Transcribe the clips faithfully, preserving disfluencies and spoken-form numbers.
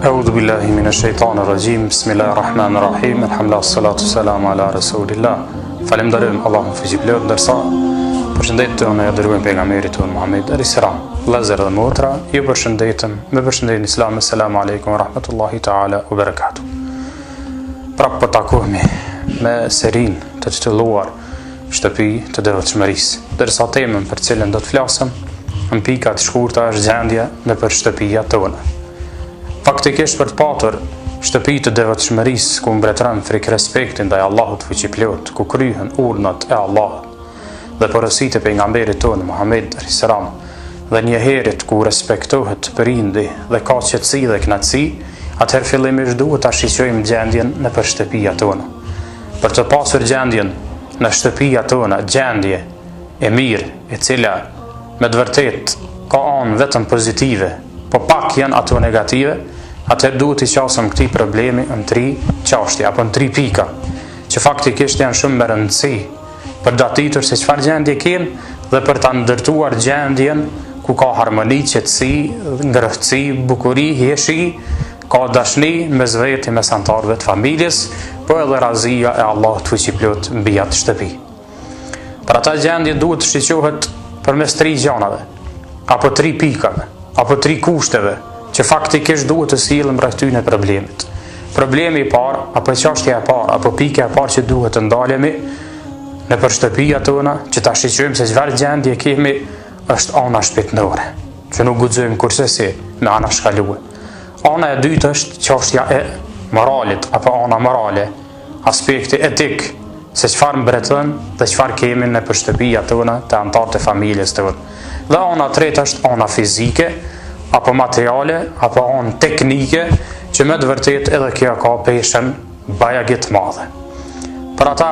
A'udhu billahi minash shaitanir rajim. Bismillahir rahmanir rahim. Alhamdulillah, salatu salamu ala rasulillah. Falemnderojm Allahun fuqiplot, ndërsa përshëndetje unë e dërgojmë pejgamberit tonë Muhammed alayhis salam. Vëllezër dhe motra, ju përshëndetem me përshëndetjen islame. Selamu alaikum wa rahmatullahi ta'ala wa barakatuh. Prapë po takohemi me serin të titulluar Shtëpi të devotshmërisë. Dërsa temën për cilën do të flasim në pika të shkurta është gjendja nëpër shtëpia tona. Faktikisht për të patur shtëpi të devotshmërisë ku mbretëron frikë respektin ndaj Allahut fuqiplot, ku kryhen urdhnat e Allahut dhe porositë e pejgamberit tonë Muhammed alayhis salam, dhe një herët ku respektohet prindi dhe ka qetësi dhe kënaqësi, atëherë fillimisht duhet ta shiqojmë gjendjen nëpër shtëpia tona. Për të pasur gjendjen në shtëpia tona, gjendje e mirë, e cila me të vërtet ka anë vetëm pozitive, po pak janë ato negative, atëherë duhet i qasëm këtij problemi në tri çështje apo në tri pika, që faktikisht janë shumë me rëndësi për ta ditur se çfarë gjendje kemi dhe për ta ndërtuar gjendjen ku ka harmoni, qetësi, ngrohtësi, bukuri, hieshi, ka dashni mes vetë mes anëtarëve të familjes, po edhe razia e Allahut fuqiplot mbi atë shtëpi. Për ata gjendje duhet të shiqohet përmes tri gjanave, apo tri pikave, apo tri kushteve, që faktikisht duhet të sillim rreth tyre problemit. Problemi i parë, apo çështja e parë, apo pika e parë që duhet të ndalemi nëpër shtëpia tona, që ta shiqojmë se çfarë gjendje kemi, është ana shpirtërore, që nuk guxojmë kurse si me ana shkaluar. Ana e dytë është çështja e moralit, apo ana morale, aspekti etik, se çfarë mbretën dhe çfarë kemi nëpër shtëpia tona të anëtarët e familjes tonë. Dhe ana e tretë është ana fizike, apo materiale, apo anë teknike, që me të vërtet edhe kjo ka peshën bajagit madhe. Për ata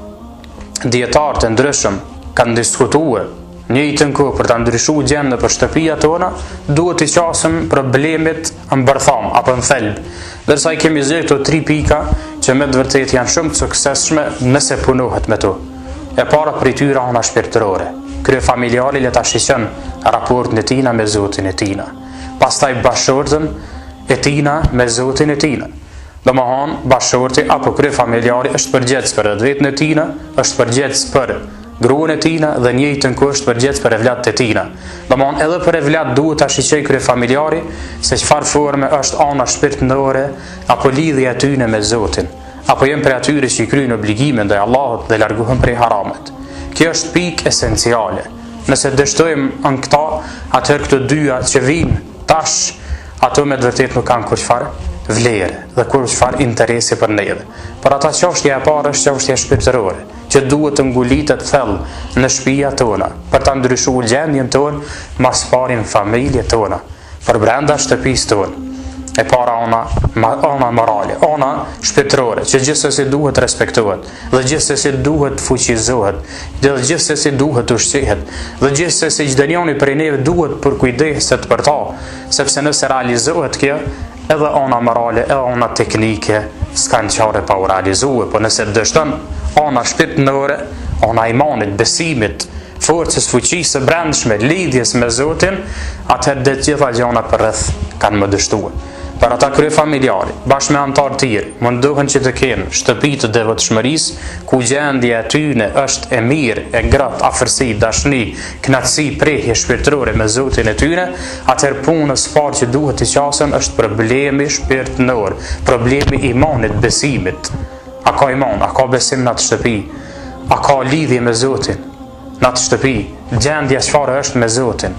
dietarë të ndryshëm kanë diskutuar njëjtën kohë për ta ndryshuar gjendën për shtëpia tona, duhet të qasëm problemet në bërtham apo në thelb, ndërsa i kemi zgjedhur këto tri pika që me të vërtet janë shumë të suksesshme nëse punohet me to. E para prej tyre ana shpirtërore. Kryefamiljari le ta shiqon raportin e tina me Zotin e tina. Pastaj bashkëshortën e tina me Zotin e tina. Domthon, bashkëshorti apo kryefamiljari është përgjegjës për vetën e tina, është përgjegjës për gruan e tina dhe njëjtën kohë është përgjegjës për evlatët e tina. Domthon, edhe për evlat duhet ta shiqojë kryefamiljari se çfarë forme është ana shpirtërore apo lidhja e tyre me Zotin, apo janë për atyre që i kryejnë obligime ndaj Allahut dhe largohen prej haramet. Kjo është pikë esenciale. Nëse dështojmë në këta, atëherë këto dyja që vinë tash, ato me të vërtet nuk kanë kurçfarë vlerë dhe kurçfarë interesi për neve. Por ata çështja e parë është çështja shpirtërore, që duhet të ngulitet thellë në shtëpia tona, për ta ndryshuar gjendjen tonë, mas pari në familjet tona, për brenda shtëpisë tonë. E para ona, ona morale, ona shpirtërore, që gjithsesi duhet respektohet, dhe gjithsesi duhet fuqizohet, dhe gjithsesi duhet ushqehet, dhe gjithsesi çdo njeri prej neve duhet përkujdeset për ta, sepse nëse realizohet kjo, edhe ona morale, edhe ona teknike s'kan çare pa u realizuar, po nëse dështon ona shpirtërore, ona imanit, besimit, forcës fuqisë së brendshme, lidhjes me Zotin, atëherë të gjitha gjërat përreth kanë më dështuar. Për ata kryefamiljari, bashkë me anëtarë tjerë, mundohen që të kenë shtëpi të devotshmërisë, ku gjendja e tyre është e mirë, e ngrohtë, afërsi, dashni, kënaqësi, prehje shpirtërore me Zotin e tyre, atëherë punës parë që duhet të qasën është problemi shpirtëror, problemi i imanit, besimit. A ka iman, a ka besim në atë shtëpi, a ka lidhje me Zotin në atë shtëpi, gjendja çfarë është me Zotin.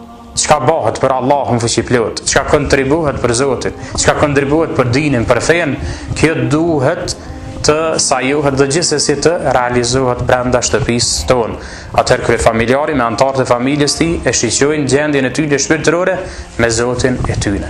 Çka bëhet për Allahun fuqiplot, çka kontribuohet për Zotin, çka kontribuohet për dinin, për fen, kjo duhet të sajohet dhe gjithsesi të realizohet brenda shtëpisë tonë. Atëherë kryefamiljari me anëtarët e familjes tij e shiqojnë gjendjen e tyre shpirtërore me Zotin e tyre.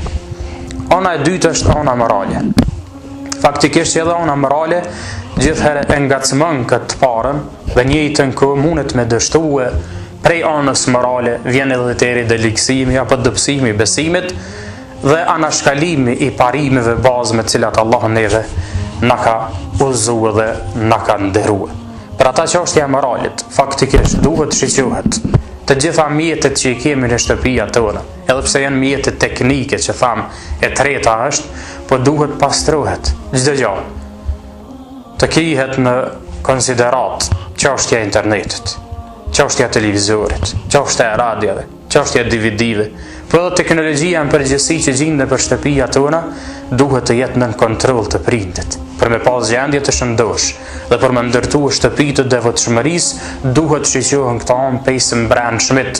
Ana e dytë është ana morale. Faktikisht edhe ana morale gjithherë e ngacmon këtë parën dhe njëjtën kohë mundet me dështue. Prej anës morale vjen edhe deri deliksimi apo dobësimi i besimit dhe anashkalimi i parimeve bazë me të cilat Allahu neve na ka udhëzuar dhe na ka nderuar. Për ata çështja e moralit, faktikisht duhet shiqohet të gjitha mjetet që i kemi në shtëpia tona, edhe pse janë mjetet teknike që tham e treta është, po duhet pastrohet çdo gjë. Të kihet në konsiderat çështja e internetit, çështja e televizorit, çështja e radiove, çështja e D V D-ve, po edhe teknologjia në përgjithësi që gjinë për shtëpia tona duhet të jetë nën kontroll të prindit. Për me pas gjendje të shëndosh dhe për me ndërtu shtëpi të devotshmërisë duhet shiqohen këta anë pesë mbrëmshmit.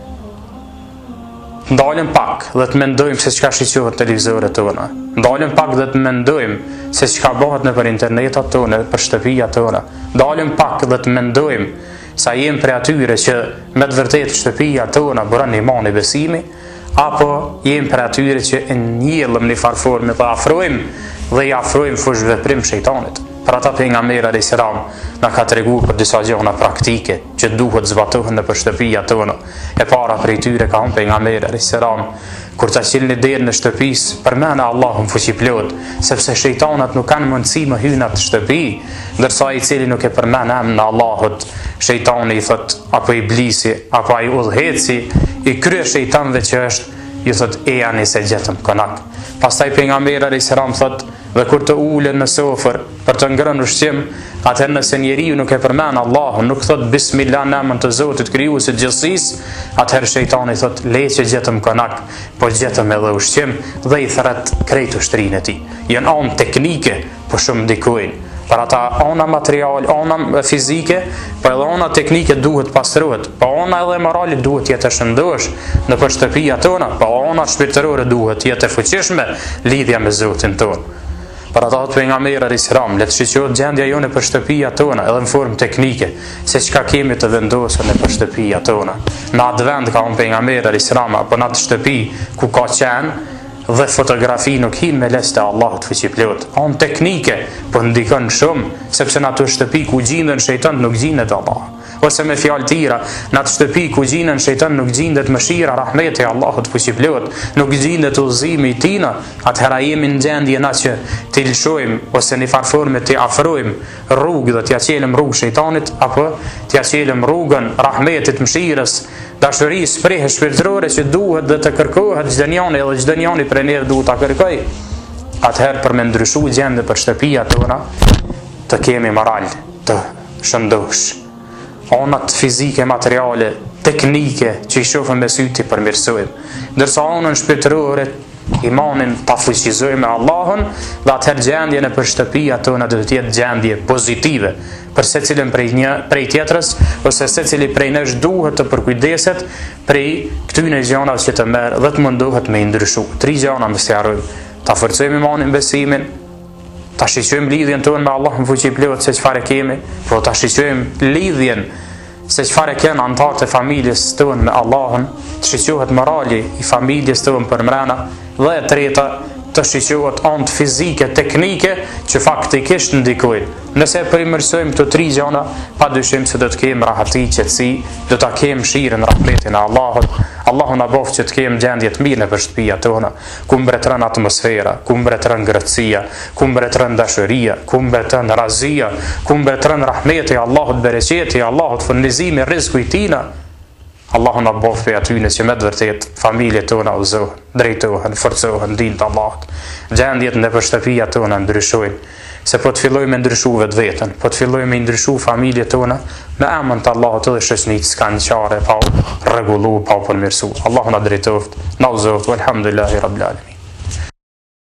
Ndalim pak dhe të mendojmë se çka shiqohet televizoret tona. Ndalim pak dhe të mendojmë se çka bëhet nëpër internetat tona, për shtëpia tona. Ndalim pak dhe të mendojmë sa jemi për atyre që me të vërtetë shtëpia tona bëron iman i besimi, apo jemi për atyre që e njellëm një farforme dhe afrojmë dhe i afrojmë fush veprim shejtanit. Për ata pejgamberi alayhis salam na ka treguar për disa gjëra praktike që duhet zbatohen në shtëpia tona. E para prej tyre ka thënë pejgamberi alayhis salam, kur ta qilni derën në shtëpisë, përmend Allahun fuqiplot, sepse shejtanat nuk kanë mundësi më hyjnë atë shtëpi, ndërsa i cili nuk e përmend emrin e Allahut, shejtani i thot, apo iblisi, apo ai udhëheci, i krye shejtanëve që është, ju thot e janë se gjetëm konak. Pastaj pejgamberi alayhis salam thot, dhe kur të ulen në sofër për të ngrënë ushqim, atëherë nëse njeriu nuk e përmend Allahun, nuk thot bismillah në emrin të Zotit krijuesit të gjithësisë, atëherë shejtani thot le që gjetëm konak, po gjetëm edhe ushqim dhe i thret krejt ushtrinë e tij. Janë anë teknike, po shumë ndikojnë. Për ata ana material, ana fizike, po edhe ana teknike duhet pastrohet, po ana edhe morale duhet jetë e shëndosh në për shtëpia tona, po ana shpirtërore duhet jetë e fuqishme lidhja me Zotin ton. Për ata të pejgamberi alayhis salam, le të shiqohet gjendja jone për shtëpia tona edhe në formë teknike, se çka kemi të vendosur në për shtëpia tona. Në atë vend ka thënë pejgamberi alayhis salam, apo në atë shtëpi ku ka qenë dhe fotografi nuk hin me lesë të Allahut fuqiplot. On teknike po ndikon shumë, sepse në atë shtëpi ku gjenden shejtan nuk gjendet Allah. Ose me fjalë tjera, në atë shtëpi ku gjenden shejtan nuk gjendet mëshira, rahmeti i Allahut fuqiplot, nuk gjendet udhëzimi i tij, atëherë jemi në gjendje na që të lëshojmë ose në farforme të afrojmë rrugë dhe t'ia çelëm rrugë shejtanit, apo t'ia çelëm rrugën rahmetit, mëshirës, dashurisë prehë shpirtërore që duhet dhe të kërkohet çdo njeri edhe çdo njeri prej neve duhet ta kërkoj. Atëherë për me ndryshu gjendje për shtëpia tona, të kemi moral të shëndosh. Anët fizike, materiale, teknike që i shohim me sytë i përmirësojmë. Ndërsa anën shpirtërore, imanin ta fuqizojmë me Allahun, dhe atëherë gjendje në për shtëpia tona do të jetë gjendje pozitive për secilin prej një prej tjetrës, ose secili prej nesh duhet të përkujdeset prej këtyre gjërave që të merr dhe të mundohet me i ndryshu. Tri gjëra më sqarojmë: ta forcojmë imanin, besimin, ta shiqojmë lidhjen tonë me Allahun fuqiplot se çfarë kemi, po ta shiqojmë lidhjen se çfarë kanë anëtarët e familjes tonë me Allahun, të shiqohet morali i familjes tonë për mrena, dhe e treta të shiqohet anë fizike, teknike që faktikisht ndikojnë. Nëse përmirësojmë këto tri gjëra, padyshim se do të kemi rahati, qetësi, do ta kemi mëshirën, rahmetin e Allahut. Allahu na bëf që të kemi gjendje të mirë në shtëpia tona, ku mbretëron atmosfera, ku mbretëron ngrohtësia, ku mbretëron dashuria, ku mbretëron razia, ku mbretëron rahmeti i Allahut, bereqeti i Allahut, furnizimi i rrezikut i tij. Allahu na bëf për atyre që me të vërtet familjet tona udhëzohen, drejtohen, forcohen din të Allahut. Gjendjet në shtëpia tona ndryshojnë, se po të fillojmë me ndryshu vetë vetën, po të fillojmë me ndryshu familjet tona, me emën të Allahut edhe shoqënisë s'kanë qare, pa rregullu, pa përmirësu. Allahu na drejtoft, na udhëzoft, walhamdulillahi rabbil alamin.